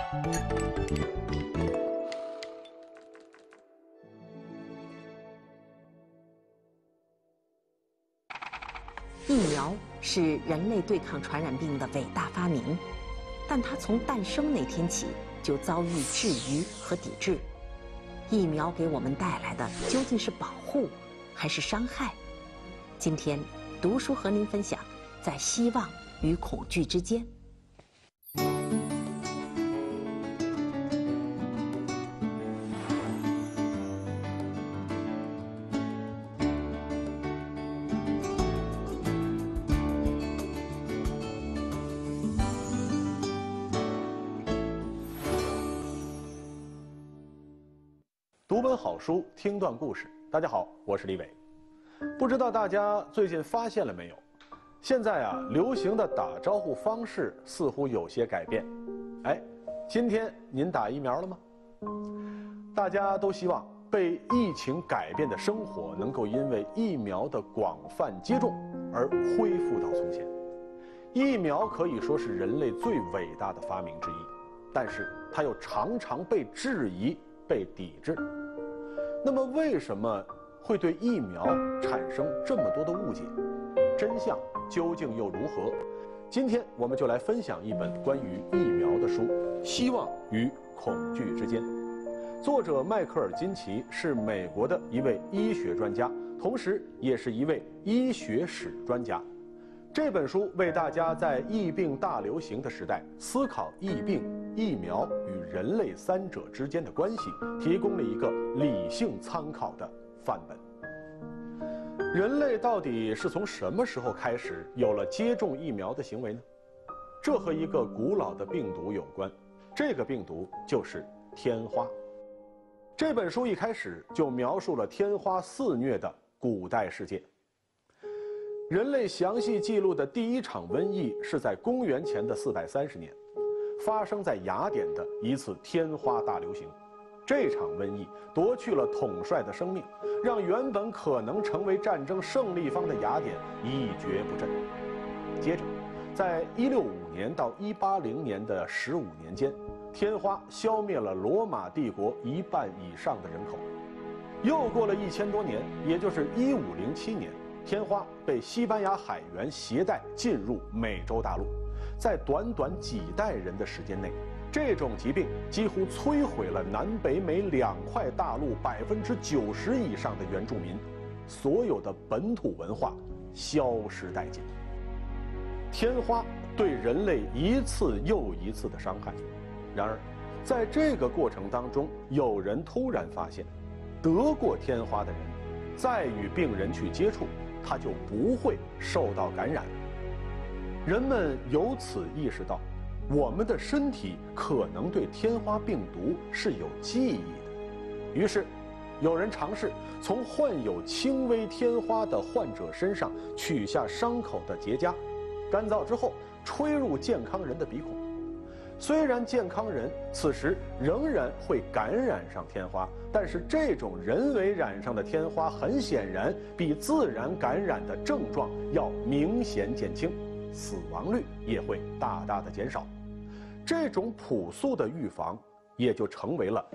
疫苗是人类对抗传染病的伟大发明，但它从诞生那天起就遭遇质疑和抵制。疫苗给我们带来的究竟是保护，还是伤害？今天读书和您分享，在希望与恐惧之间。 读本好书，听段故事。大家好，我是李伟。不知道大家最近发现了没有？现在啊，流行的打招呼方式似乎有些改变。哎，今天您打疫苗了吗？大家都希望被疫情改变的生活能够因为疫苗的广泛接种而恢复到从前。疫苗可以说是人类最伟大的发明之一，但是它又常常被质疑、被抵制。那么为什么会对疫苗产生这么多的误解？真相究竟又如何？今天我们就来分享一本关于疫苗的书《希望与恐惧之间》。作者迈克尔·金奇是美国的一位医学专家，同时也是一位医学史专家。这本书为大家在疫病大流行的时代思考疫病、疫苗与人类三者之间的关系，提供了一个理性参考的范本。人类到底是从什么时候开始有了接种疫苗的行为呢？这和一个古老的病毒有关，这个病毒就是天花。这本书一开始就描述了天花肆虐的古代世界。人类详细记录的第一场瘟疫是在公元前的430年，发生在雅典的一次天花大流行。这场瘟疫夺去了统帅的生命，让原本可能成为战争胜利方的雅典一蹶不振。接着，在165年到180年的15年间，天花消灭了罗马帝国1半以上的人口。又过了1000多年，也就是1507年，天花被西班牙海员携带进入美洲大陆。在短短几代人的时间内，这种疾病几乎摧毁了南北美2块大陆90%以上的原住民，所有的本土文化消失殆尽。天花对人类一次又一次的伤害。然而，在这个过程当中，有人突然发现，得过天花的人，再与病人去接触，他就不会受到感染。人们由此意识到，我们的身体可能对天花病毒是有记忆的。于是，有人尝试从患有轻微天花的患者身上取下伤口的结痂，干燥之后吹入健康人的鼻孔。虽然健康人此时仍然会感染上天花，但是这种人为染上的天花很显然比自然感染的症状要明显减轻，死亡率也会大大的减少。这种朴素的预防也就成为了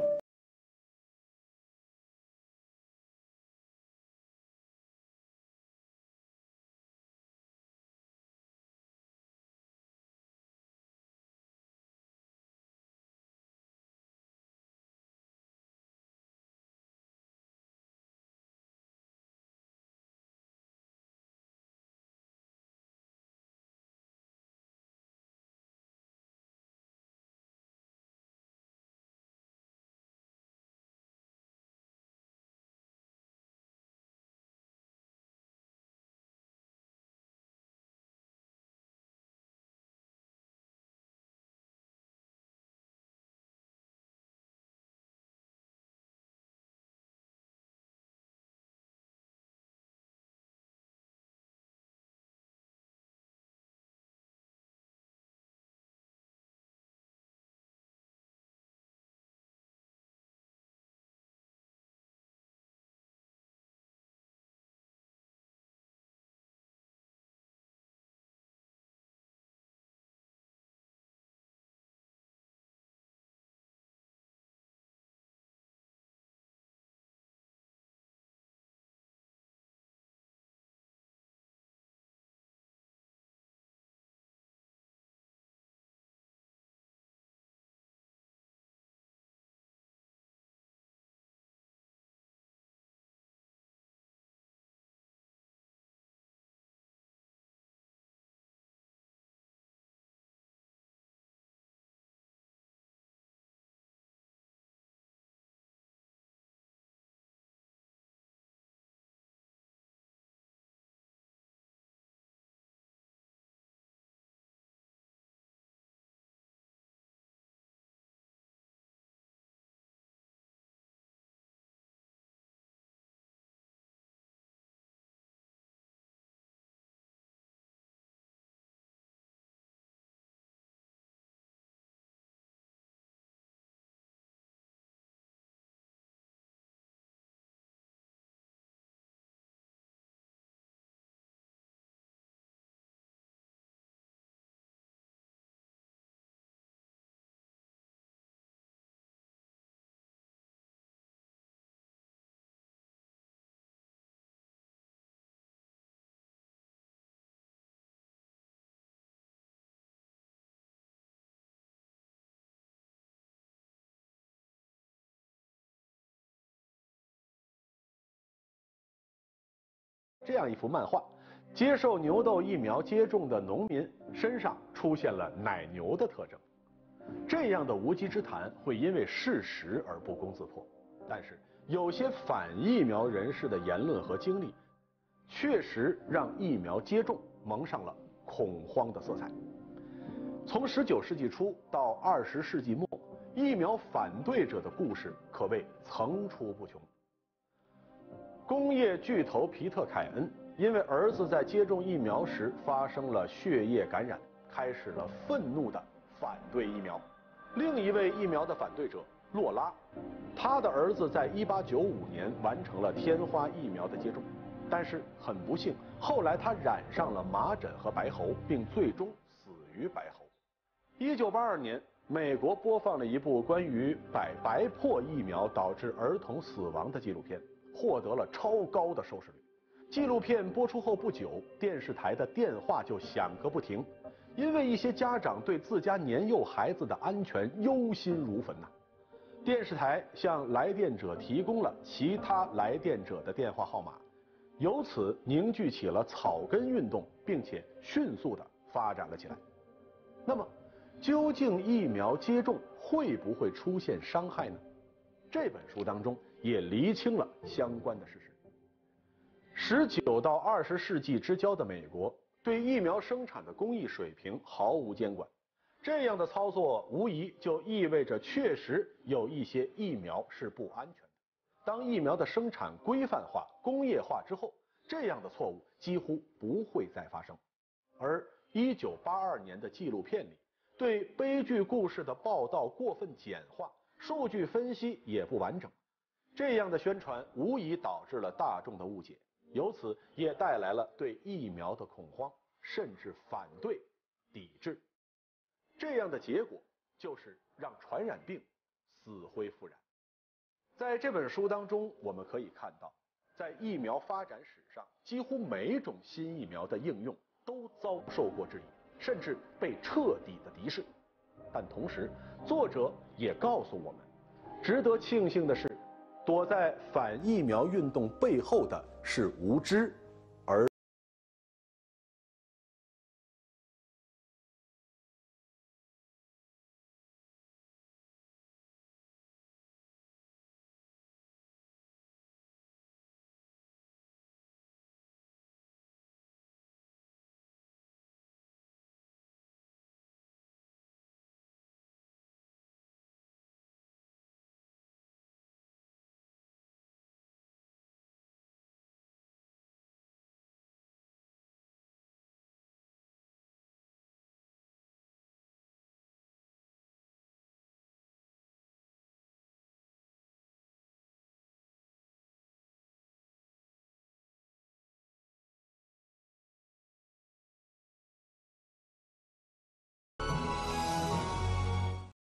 这样一幅漫画：接受牛痘疫苗接种的农民身上出现了奶牛的特征。这样的无稽之谈会因为事实而不攻自破，但是有些反疫苗人士的言论和经历，确实让疫苗接种蒙上了恐慌的色彩。从19世纪初到20世纪末，疫苗反对者的故事可谓层出不穷。工业巨头皮特·凯恩因为儿子在接种疫苗时发生了血液感染，开始了愤怒的反对疫苗。另一位疫苗的反对者洛拉，他的儿子在1895年完成了天花疫苗的接种，但是很不幸，后来他染上了麻疹和白喉，并最终死于白喉。1982年，美国播放了一部关于白破疫苗导致儿童死亡的纪录片，获得了超高的收视率。纪录片播出后不久，电视台的电话就响个不停，因为一些家长对自家年幼孩子的安全忧心如焚呐。电视台向来电者提供了其他来电者的电话号码，由此凝聚起了草根运动，并且迅速地发展了起来。那么，究竟疫苗接种会不会出现伤害呢？这本书当中也厘清了相关的事实。19到20世纪之交的美国对疫苗生产的工艺水平毫无监管，这样的操作无疑就意味着确实有一些疫苗是不安全的。当疫苗的生产规范化、工业化之后，这样的错误几乎不会再发生。而1982年的纪录片里，对悲剧故事的报道过分简化，数据分析也不完整，这样的宣传无疑导致了大众的误解，由此也带来了对疫苗的恐慌，甚至反对、抵制。这样的结果就是让传染病死灰复燃。在这本书当中，我们可以看到，在疫苗发展史上，几乎每种新疫苗的应用都遭受过质疑，甚至被彻底的敌视。但同时，作者也告诉我们，值得庆幸的是，躲在反疫苗运动背后的是无知